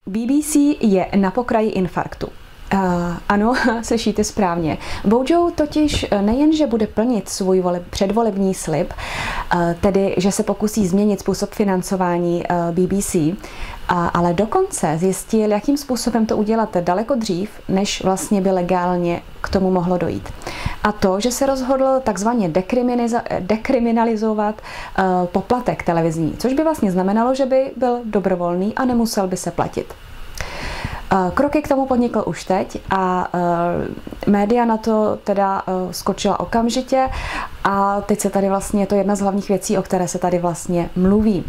BBC je na pokraji infarktu. Ano, slyšíte správně. Bojo totiž nejenže bude plnit svůj předvolební slib, tedy že se pokusí změnit způsob financování BBC, ale dokonce zjistil, jakým způsobem to udělat daleko dřív, než vlastně by legálně k tomu mohlo dojít. A to, že se rozhodl takzvaně dekriminalizovat poplatek televizní, což by vlastně znamenalo, že by byl dobrovolný a nemusel by se platit. Kroky k tomu podnikl už teď a média na to teda skočila okamžitě a teď se tady vlastně, je to jedna z hlavních věcí, o které se tady vlastně mluví.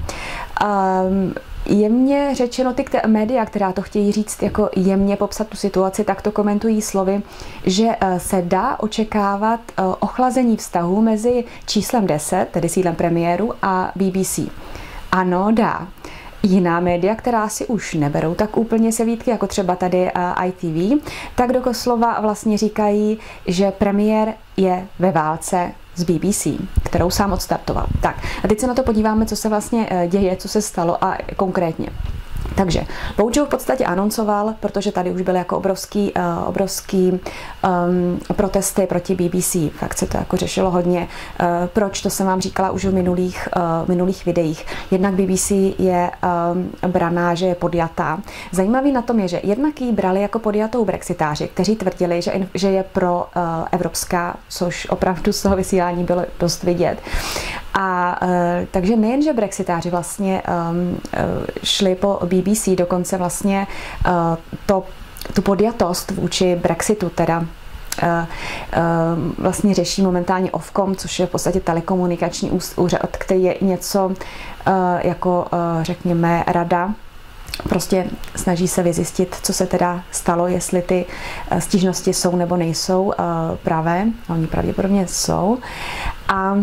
Jemně řečeno, ty média, která to chtějí říct jako jemně popsat tu situaci, tak to komentují slovy, že se dá očekávat ochlazení vztahu mezi číslem 10, tedy sídlem premiéru, a BBC. Ano, dá. Jiná média, která si už neberou tak úplně sevítky, jako třeba tady ITV, tak doslova vlastně říkají, že premiér je ve válce z BBC, kterou sám odstartoval. Tak a teď se na to podíváme, co se vlastně děje, co se stalo a konkrétně. Takže Bojo v podstatě anoncoval, protože tady už byly jako obrovský protesty proti BBC. Fakt se to jako řešilo hodně. Proč? To jsem vám říkala už v minulých videích. Jednak BBC je braná, že je podjatá. Zajímavý na tom je, že jednak ji brali jako podjatou brexitáři, kteří tvrdili, že je pro evropská, což opravdu z toho vysílání bylo dost vidět. A takže nejenže brexitáři vlastně šli po BBC, dokonce vlastně tu podjatost vůči Brexitu teda vlastně řeší momentálně Ofcom, což je v podstatě telekomunikační úřad, který je něco jako řekněme rada. Prostě snaží se vyzjistit, co se teda stalo, jestli ty stížnosti jsou nebo nejsou pravé. Oni pravděpodobně jsou. A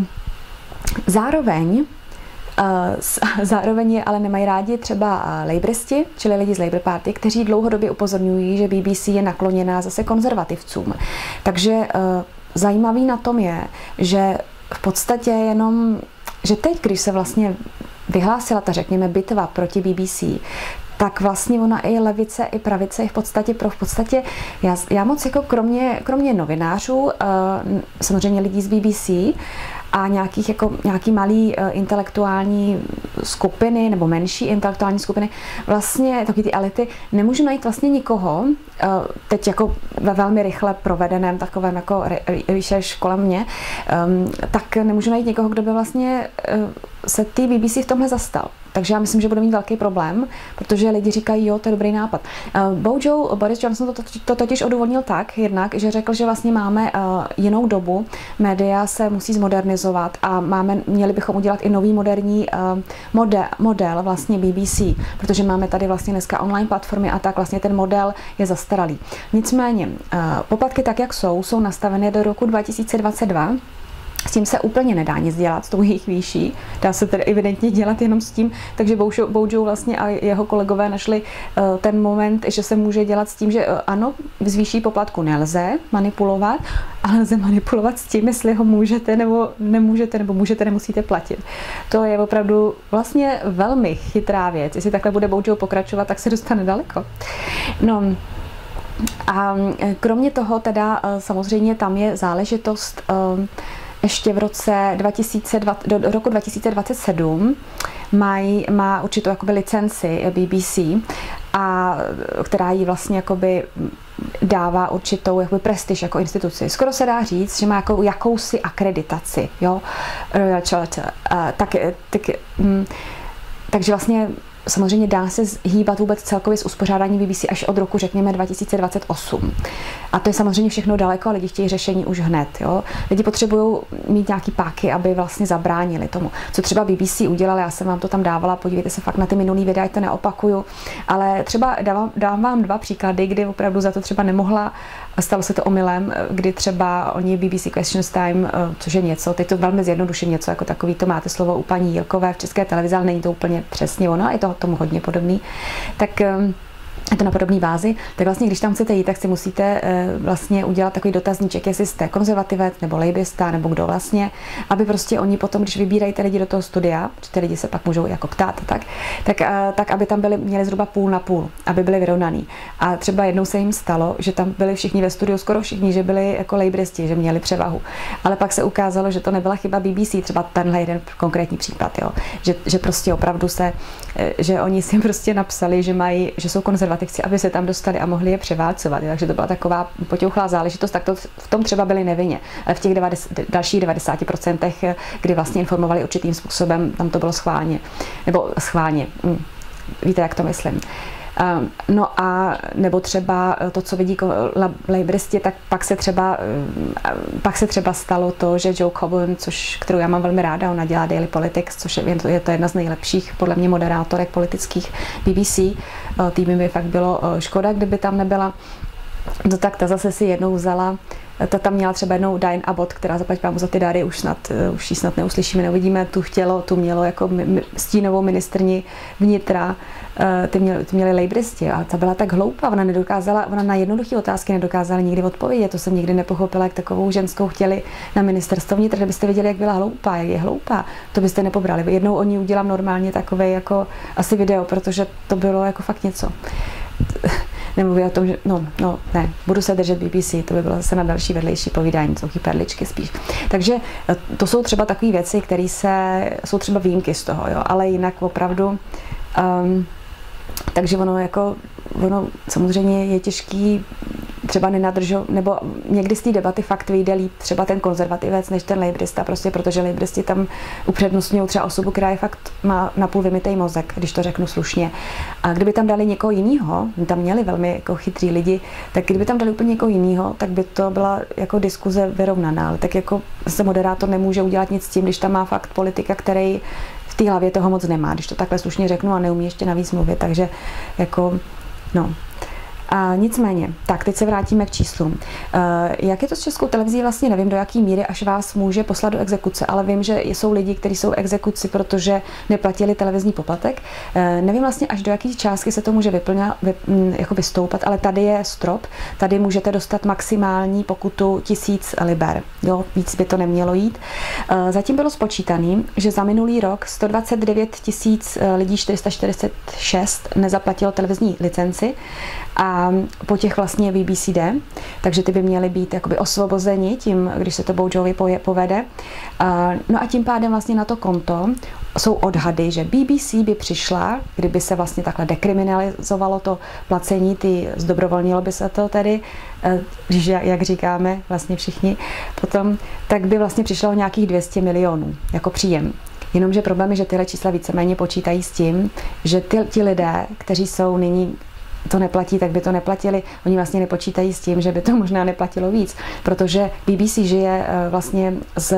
zároveň je ale nemají rádi třeba laboristi, čili lidi z Labour Party, kteří dlouhodobě upozorňují, že BBC je nakloněná zase konzervativcům. Takže zajímavý na tom je, že v podstatě jenom, že teď, když se vlastně vyhlásila ta, řekněme, bitva proti BBC, tak vlastně ona i levice, i pravice je v podstatě já moc jako kromě novinářů, samozřejmě lidí z BBC a nějaký malý intelektuální skupiny nebo menší intelektuální skupiny, vlastně taky ty elity, nemůžu najít vlastně nikoho, teď jako ve velmi rychle provedeném takovém jako research kolem mě, tak nemůžu najít někoho, kdo by vlastně se té BBC v tomhle zastal. Takže já myslím, že bude mít velký problém, protože lidi říkají, jo, to je dobrý nápad. Boris Johnson to totiž odůvodnil tak, jednak, že řekl, že vlastně máme jinou dobu, média se musí zmodernizovat a měli bychom udělat i nový moderní model vlastně BBC, protože máme tady vlastně dneska online platformy a tak vlastně ten model je zastaralý. Nicméně, poplatky tak, jak jsou nastaveny do roku 2022, s tím se úplně nedá nic dělat, s tou jejich výší. Dá se tedy evidentně dělat jenom s tím, takže Bojo vlastně a jeho kolegové našli ten moment, že se může dělat s tím, že ano, z výší poplatku nelze manipulovat, ale lze manipulovat s tím, jestli ho můžete nebo nemůžete, nebo můžete, nemusíte platit. To je opravdu vlastně velmi chytrá věc. Jestli takhle bude Bojo pokračovat, tak se dostane daleko. No, a kromě toho teda samozřejmě tam je záležitost ještě v roce do roku 2027 má určitou jakoby licenci BBC, která jí vlastně jakoby dává určitou jakoby prestiž jako instituci. Skoro se dá říct, že má jakousi akreditaci, jo? Royal Charter. Takže vlastně samozřejmě dá se hýbat vůbec celkově s uspořádáním BBC až od roku, řekněme, 2028. A to je samozřejmě všechno daleko, ale lidi chtějí řešení už hned. Jo? Lidi potřebují mít nějaký páky, aby vlastně zabránili tomu. Co třeba BBC udělala, já jsem vám to tam dávala, podívejte se fakt na ty minulý videa, to neopakuju, ale třeba dám vám dva příklady, kdy opravdu za to třeba nemohla, stalo se to omylem, kdy třeba oni BBC Questions Time, což je něco, teď to velmi zjednoduším, něco jako takový, to máte slovo u paní Jílkové v České televizi, ale není to úplně přesně ono, je to tomu hodně podobný, tak je to na podobné bázi, tak vlastně, když tam chcete jít, tak si musíte vlastně udělat takový dotazníček, jestli jste konzervativec nebo labourista nebo kdo vlastně, aby prostě oni potom, když vybírají ty lidi do toho studia, že ty lidi se pak můžou jako ptát, tak aby tam měli zhruba půl na půl, aby byli vyrovnaný. A třeba jednou se jim stalo, že tam byli všichni ve studiu, skoro všichni, že byli jako labouristi, že měli převahu. Ale pak se ukázalo, že to nebyla chyba BBC, třeba tenhle jeden konkrétní případ, jo. Že prostě opravdu že oni si prostě napsali, že jsou konzervativci, aby se tam dostali a mohli je převálcovat. Takže to byla taková potěuchlá záležitost, tak to v tom třeba byli nevinně. Ale v těch dalších 90%, kdy vlastně informovali určitým způsobem, tam to bylo schválně. Nebo schválně. Víte, jak to myslím. No a nebo třeba to, co vidí labouristi, tak pak se třeba stalo to, že Jo Coburn, kterou já mám velmi ráda, ona dělá Daily Politics, což je to jedna z nejlepších, podle mě, moderátorek politických BBC. Tým by fakt bylo škoda, kdyby tam nebyla. No tak ta zase si jednou vzala, ta tam měla třeba jednou Diane Abbott, která zaplať pámu za ty dáry, už ji snad neuslyšíme, neuvidíme, tu mělo jako stínovou ministrni vnitra, ty měli labouristi a ta byla tak hloupá, ona na jednoduché otázky nedokázala nikdy odpovědět, to jsem nikdy nepochopila, jak takovou ženskou chtěli na ministerstvo vnitra, kdybyste viděli, jak byla hloupá, jak je hloupá, to byste nepobrali. Jednou o ní udělám normálně takové jako asi video, protože to bylo jako fakt něco. Nemluvím o tom, že ne, budu se držet BBC, to by bylo zase na další vedlejší povídání, jsou perličky spíš. Takže to jsou třeba takové věci, které jsou třeba výjimky z toho, jo, ale jinak opravdu, takže ono samozřejmě je těžký třeba nenadržovat, nebo někdy z té debaty fakt vyjde líp třeba ten konzervativec než ten labourista, prostě protože labouristi tam upřednostňují třeba osobu, která je fakt má napůl vymytej mozek, když to řeknu slušně. A kdyby tam dali někoho jiného, tam měli velmi jako chytrý lidi, tak kdyby tam dali úplně někoho jiného, tak by to byla jako diskuze vyrovnaná, ale tak jako se moderátor nemůže udělat nic s tím, když tam má fakt politika, který v té hlavě toho moc nemá, když to takhle slušně řeknu, a neumí ještě navíc mluvit, takže jako A nicméně, tak teď se vrátíme k číslům. Jak je to s Českou televizí, vlastně nevím, do jaký míry až vás může poslat do exekuce, ale vím, že jsou lidi, kteří jsou v exekuci, protože neplatili televizní poplatek. Nevím vlastně, až do jaký částky se to může jako vystoupat, ale tady je strop. Tady můžete dostat maximální pokutu 1000 liber. Jo, víc by to nemělo jít. Zatím bylo spočítaný, že za minulý rok 129 000 lidí, 446 nezaplatilo televizní licenci a po těch vlastně BBC jde, takže ty by měly být jakoby osvobozeni tím, když se to Bojovi povede. No a tím pádem vlastně na to konto jsou odhady, že BBC by přišla, kdyby se vlastně takhle dekriminalizovalo to placení, zdobrovolnilo by se to tedy, jak říkáme vlastně všichni potom, tak by vlastně přišlo o nějakých 200 milionů jako příjem. Jenomže problém je, že tyhle čísla víceméně počítají s tím, že ti lidé, kteří jsou nyní to neplatí, tak by to neplatili. Oni vlastně nepočítají s tím, že by to možná neplatilo víc, protože BBC žije vlastně z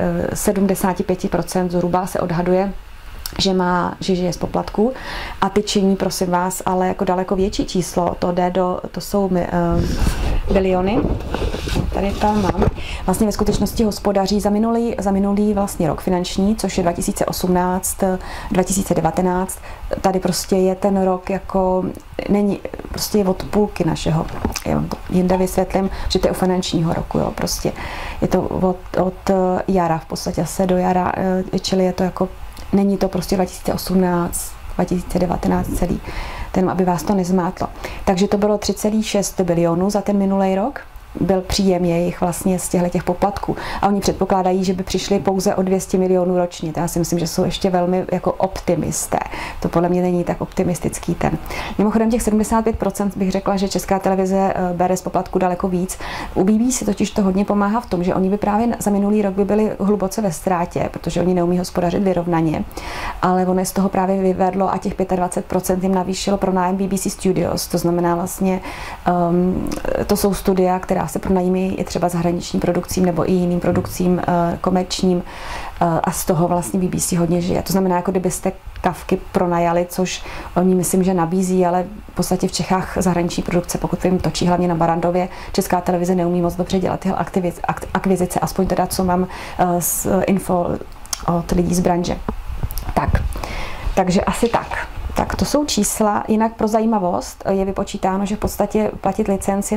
75%, zhruba se odhaduje, že žije z poplatku a ty činí, prosím vás, ale jako daleko větší číslo, to jsou biliony, tady tam mám, vlastně ve skutečnosti hospodaří za minulý vlastně rok finanční, což je 2018, 2019, tady prostě je ten rok jako, prostě je od půlky našeho, já vám to jinde vysvětlím, že to je u finančního roku, jo, prostě je to od jara, v podstatě se do jara, čili je to jako není to prostě 2018, 2019 celý, aby vás to nezmátlo. Takže to bylo 3,6 bilionů za ten minulý rok. Byl příjem jejich vlastně z těch poplatků. A oni předpokládají, že by přišli pouze o 200 milionů ročně. To já si myslím, že jsou ještě velmi jako optimisté. To podle mě není tak optimistický ten. Mimochodem těch 75% bych řekla, že Česká televize bere z poplatku daleko víc. U BBC totiž to hodně pomáhá v tom, že oni by právě za minulý rok by byli hluboce ve ztrátě, protože oni neumí hospodařit vyrovnaně. Ale ono z toho právě vyvedlo a těch 25% jim navýšilo pronájem BBC Studios. To znamená vlastně, to jsou studia, která se pronajímají i třeba zahraničním produkcím nebo i jiným produkcím komerčním a z toho vlastně BBC hodně žije. To znamená, jako kdybyste Kafky pronajali, což oni myslím, že nabízí, ale v podstatě v Čechách zahraniční produkce, pokud vím, točí hlavně na Barrandově, Česká televize neumí moc dobře dělat tyhle akvizice, aspoň teda, co mám z info od lidí z branže. Takže asi tak. Tak to jsou čísla, jinak pro zajímavost je vypočítáno, že v podstatě platit licenci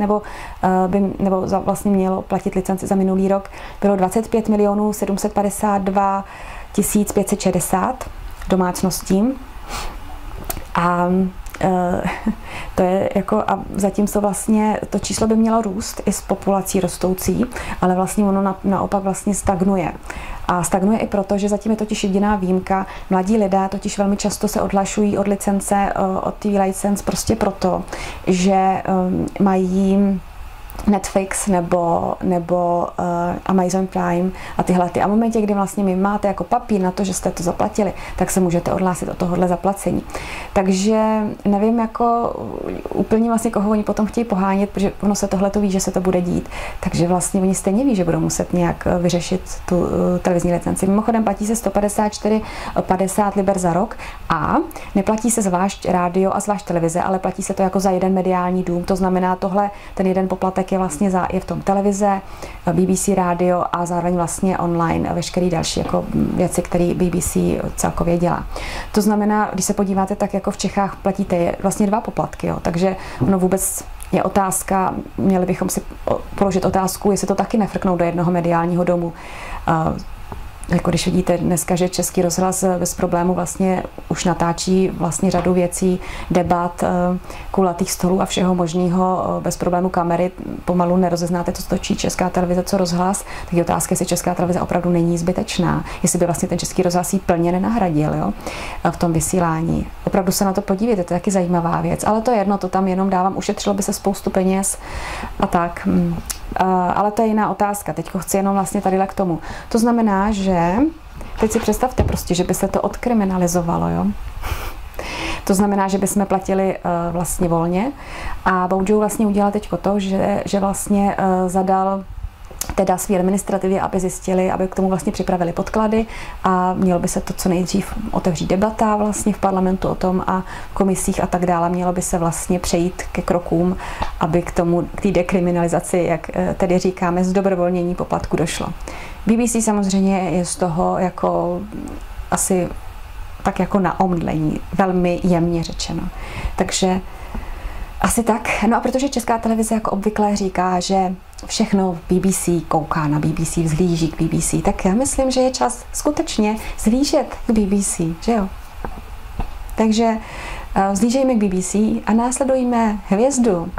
vlastně mělo platit licenci za minulý rok bylo 25 752 560 domácností a to je jako, a zatímco vlastně to číslo by mělo růst i s populací rostoucí, ale vlastně ono naopak vlastně stagnuje. A stagnuje i proto, že zatím je totiž jediná výjimka. Mladí lidé totiž velmi často se odhlašují od licence, od TV license prostě proto, že mají Netflix nebo Amazon Prime a tyhle. A v momentě, kdy vlastně my máte jako papír na to, že jste to zaplatili, tak se můžete odhlásit od tohohle zaplacení. Takže nevím jako úplně vlastně, koho oni potom chtějí pohánět, protože ono se tohle to ví, že se to bude dít. Takže vlastně oni stejně ví, že budou muset nějak vyřešit tu televizní licenci. Mimochodem platí se 154,50 liber za rok a neplatí se zvlášť rádio a zvlášť televize, ale platí se to jako za jeden mediální dům. To znamená ten jeden poplatek je vlastně je v tom televize, BBC rádio a zároveň vlastně online veškeré další jako věci, které BBC celkově dělá. To znamená, když se podíváte, tak jako v Čechách platíte vlastně 2 poplatky, jo. Takže ono vůbec je otázka, měli bychom si položit otázku, jestli to taky nefrknou do jednoho mediálního domu. Jako když vidíte dneska, že Český rozhlas bez problému vlastně už natáčí vlastně řadu věcí, debat, kulatých stolů a všeho možného bez problému kamery, pomalu nerozeznáte, co točí Česká televize, co rozhlas, tak je otázka, jestli Česká televize opravdu není zbytečná, jestli by vlastně ten Český rozhlas ji plně nenahradil, jo, v tom vysílání. Opravdu se na to podívejte, to je taky zajímavá věc, ale to je jedno, to tam jenom dávám, ušetřilo by se spoustu peněz a tak. Ale to je jiná otázka. Teď chci jenom vlastně tadyhle k tomu. To znamená, že teď si představte prostě, že by se to odkriminalizovalo, jo? To znamená, že bychom platili vlastně volně a Boudžou vlastně udělal teď to, že vlastně zadal teda svý administrativě, aby zjistili, aby k tomu vlastně připravili podklady a mělo by se to co nejdřív otevřít debata vlastně v parlamentu o tom a v komisích a tak dále. Mělo by se vlastně přejít ke krokům, aby k té dekriminalizaci, jak tedy říkáme, zdobrovolnění poplatku došlo. BBC samozřejmě je z toho jako asi tak jako na omdlení, velmi jemně řečeno. Takže asi tak. No a protože Česká televize jako obvykle říká, že všechno v BBC kouká na BBC, vzhlíží k BBC, tak já myslím, že je čas skutečně vzhlížet k BBC, že jo? Takže vzhlížejme k BBC a následujme hvězdu.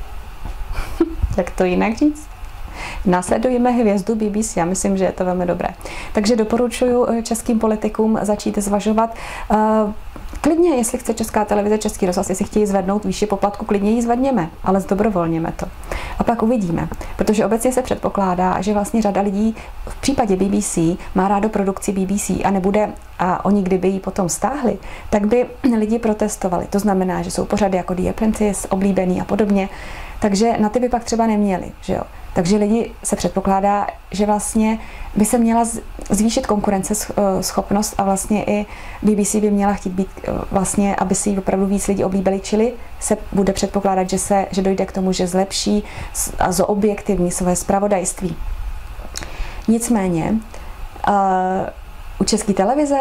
Jak to jinak říct? Následujeme hvězdu BBC, já myslím, že je to velmi dobré. Takže doporučuji českým politikům začít zvažovat. Klidně, jestli chce Česká televize, Český rozhlas, jestli chtějí zvednout výši poplatku, klidně ji zvedněme, ale zdobrovolněme to. A pak uvidíme, protože obecně se předpokládá, že vlastně řada lidí v případě BBC má rádo produkci BBC a nebude, a oni kdyby ji potom stáhli, tak by lidi protestovali. To znamená, že jsou pořady jako The Apprentice, Oblíbený a podobně, takže na ty by pak třeba neměli, že jo. Takže lidi se předpokládá, že vlastně by se měla zvýšit konkurenceschopnost a vlastně i BBC by měla chtít být vlastně, aby si ji opravdu víc lidí oblíbili, čili se bude předpokládat, že dojde k tomu, že zlepší a zobjektivní své zpravodajství. Nicméně u České televize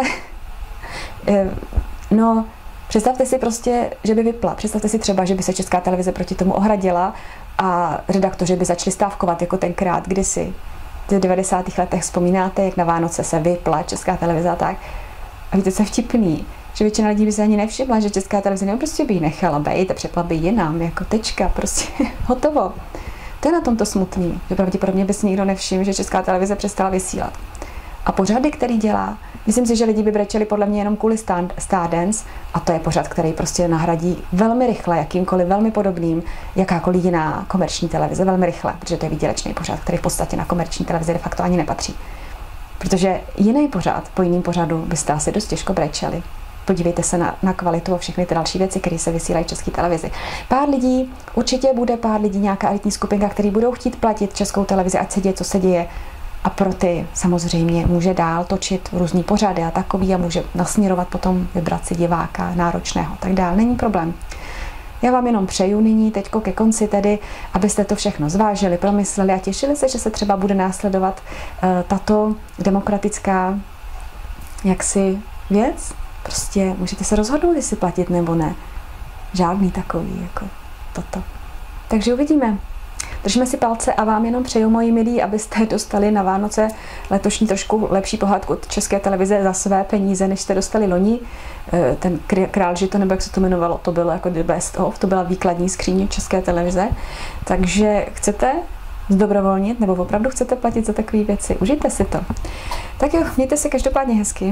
no představte si prostě, že by vypla. Představte si třeba, že by se Česká televize proti tomu ohradila a redaktoři by začali stávkovat jako tenkrát, kdysi. V 90. letech vzpomínáte, jak na Vánoce se vypla Česká televize a tak. A víte, co je vtipný? Že většina lidí by se ani nevšimla, že Česká televize prostě by ji nechala bejt a přepla by jinam, jako tečka, prostě hotovo. To je na tomto smutný, že pravděpodobně by si nikdo nevšiml, že Česká televize přestala vysílat. A pořady, který dělá, myslím si, že lidi by brečeli podle mě jenom kvůli Stardance a to je pořad, který prostě nahradí velmi rychle, jakýmkoliv velmi podobným, jakákoliv jiná komerční televize, velmi rychle, protože to je výdělečný pořad, který v podstatě na komerční televizi de facto ani nepatří. Protože jiný pořad, po jiným pořadu byste asi dost těžko brečeli. Podívejte se na kvalitu a všechny ty další věci, které se vysílají v České televizi. Pár lidí, určitě bude pár lidí, nějaká elitní skupinka, který budou chtít platit Českou televizi, ať se děje, co se děje. A pro ty samozřejmě může dál točit různý pořady a takový a může nasměrovat potom, vybrat si diváka náročného, tak dál, není problém. Já vám jenom přeju nyní, teďko ke konci tedy, abyste to všechno zvážili, promysleli a těšili se, že se třeba bude následovat tato demokratická jaksi věc, Prostě můžete se rozhodnout, jestli platit nebo ne. Žádný takový, jako toto. Takže uvidíme. Držíme si palce a vám jenom přeju, moji milí, abyste dostali na Vánoce letošní trošku lepší pohádku od České televize za své peníze, než jste dostali loni. Ten Král žito, nebo jak se to jmenovalo, to bylo jako the best of, to byla výkladní skříně České televize. Takže chcete zdobrovolnit, nebo opravdu chcete platit za takové věci? Užijte si to. Tak jo, mějte se každopádně hezky.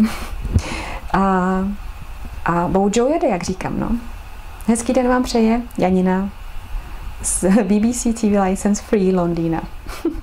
A Bojo jede, jak říkám, no. Hezký den vám přeje Janina z BBC TV License Free Londýna.